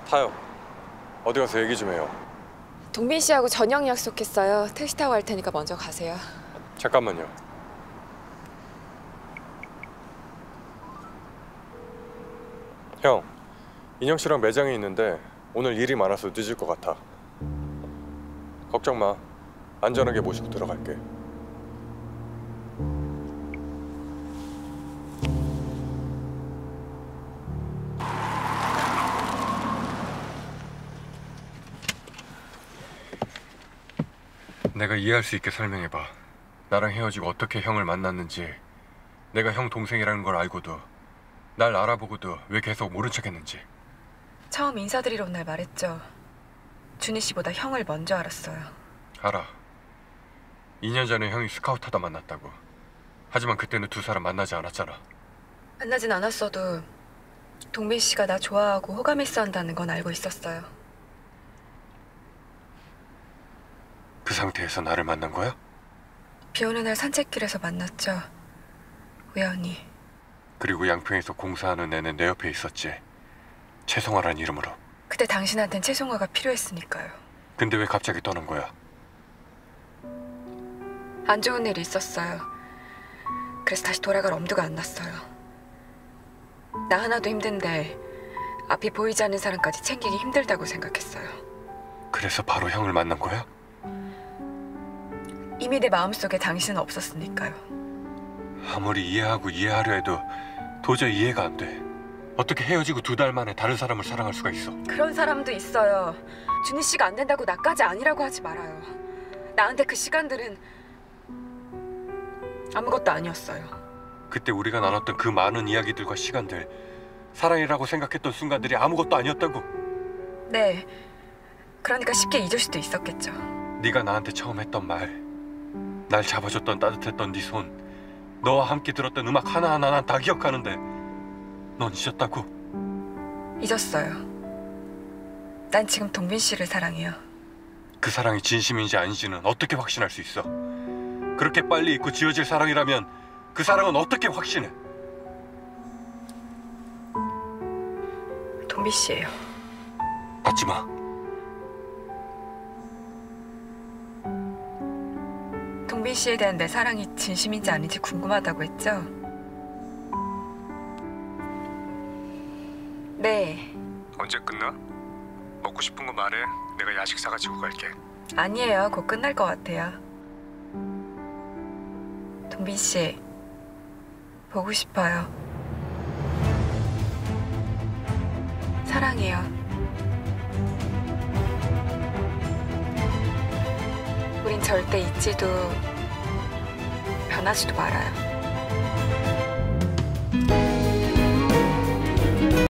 타요. 어디 가서 얘기 좀 해요. 동빈 씨하고 저녁 약속했어요. 택시 타고 갈 테니까 먼저 가세요. 잠깐만요. 형, 인형 씨랑 매장에 있는데 오늘 일이 많아서 늦을 것 같아. 걱정 마. 안전하게 모시고 들어갈게. 내가 이해할 수 있게 설명해봐. 나랑 헤어지고 어떻게 형을 만났는지, 내가 형 동생이라는 걸 알고도 날 알아보고도 왜 계속 모른 척했는지. 처음 인사드리러 온 날 말했죠. 준희 씨보다 형을 먼저 알았어요. 알아. 2년 전에 형이 스카우트 하다 만났다고. 하지만 그때는 두 사람 만나지 않았잖아. 만나진 않았어도 동빈 씨가 나 좋아하고 호감 있어 한다는 건 알고 있었어요. 그 상태에서 나를 만난 거야? 비 오는 날 산책길에서 만났죠. 우연히. 그리고 양평에서 공사하는 애는 내 옆에 있었지. 최송아란 이름으로. 그때 당신한텐 최송아가 필요했으니까요. 근데 왜 갑자기 떠난 거야? 안 좋은 일이 있었어요. 그래서 다시 돌아갈 엄두가 안 났어요. 나 하나도 힘든데 앞이 보이지 않는 사람까지 챙기기 힘들다고 생각했어요. 그래서 바로 형을 만난 거야? 이미 내 마음속에 당신은 없었으니까요. 아무리 이해하고 이해하려 해도 도저히 이해가 안 돼. 어떻게 헤어지고 2달 만에 다른 사람을 사랑할 수가 있어? 그런 사람도 있어요. 준희 씨가 안 된다고 나까지 아니라고 하지 말아요. 나한테 그 시간들은 아무것도 아니었어요. 그때 우리가 나눴던 그 많은 이야기들과 시간들, 사랑이라고 생각했던 순간들이 아무것도 아니었다고. 네. 그러니까 쉽게 잊을 수도 있었겠죠. 네가 나한테 처음 했던 말, 날 잡아줬던 따뜻했던 네 손, 너와 함께 들었던 음악 하나하나 난 다 기억하는데 넌 잊었다고? 잊었어요. 난 지금 동빈 씨를 사랑해요. 그 사랑이 진심인지 아닌지는 어떻게 확신할 수 있어? 그렇게 빨리 잊고 지워질 사랑이라면 그 사랑은 어떻게 확신해? 동빈 씨예요. 닫지 마. 동빈 씨에 대한 내 사랑이 진심인지 아닌지 궁금하다고 했죠? 네. 언제 끝나? 먹고 싶은 거 말해. 내가 야식 사가지고 갈게. 아니에요. 곧 끝날 것 같아요. 동빈 씨, 보고 싶어요. 사랑해요. 우린 절대 잊지도 변하지도 말아요.